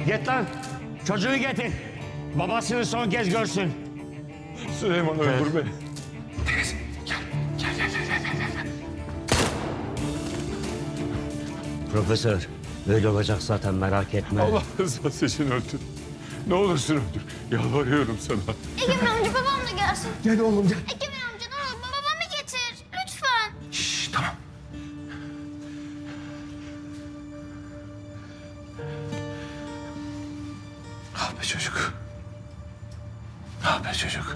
Git lan. Çocuğu getir. Babasını son kez görsün. Süleyman öldür beni. Deniz gel. Profesör, öyle olacak zaten, merak etme. Allah rızası için öldür. Ne olursun öldür. Yalvarıyorum sana. Egemen amca babam da gelsin. Gel oğlum gel. Egemen amca ne olur babamı getir. Lütfen. Şşş tamam. Ah be çocuk. Ah be çocuk.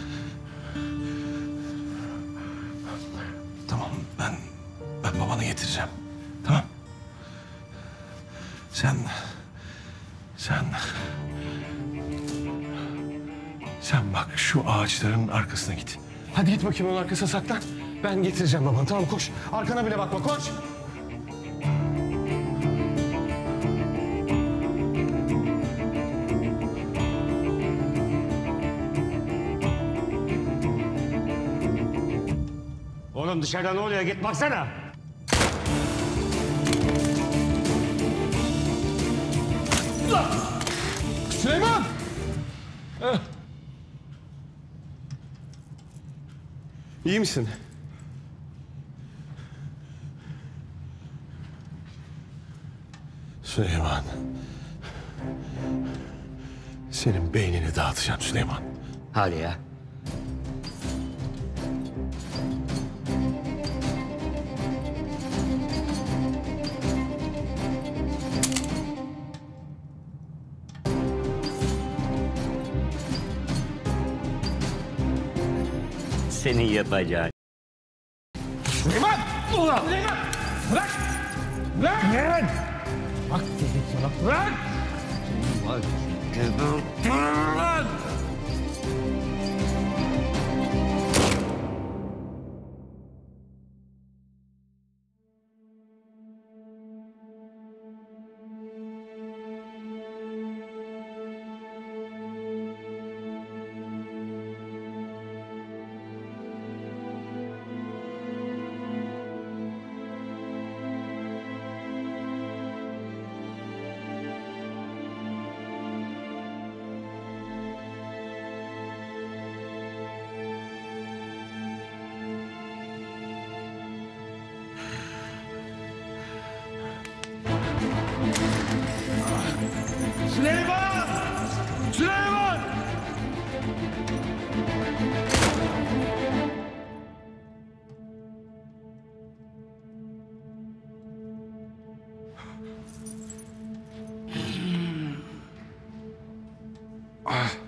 Tamam ben babanı getireceğim. Tamam. Sen bak şu ağaçların arkasına git. Hadi git bakayım onun arkasına saklan. Ben getireceğim babanı. Tamam koş. Arkana bile bakma koş. Oğlum dışarıda ne oluyor? Git baksana. Süleyman! İyi misin? Süleyman. Senin beynini dağıtacağım Süleyman. Hadi ya. Senin yapacağın. Süleyman! Ulan! Süleyman! Bırak! Bırak! Lan! Bak dedim sana bırak! Lan! Süleyman! Süleyman! Ah.